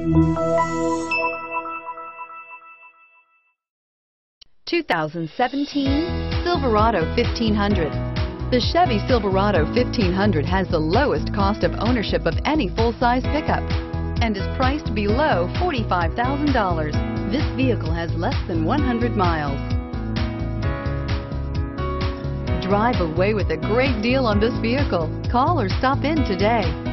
2017 Silverado 1500. The Chevy Silverado 1500 has the lowest cost of ownership of any full-size pickup and is priced below $45,000. This vehicle has less than 100 miles. Drive away with a great deal on this vehicle. Call or stop in today.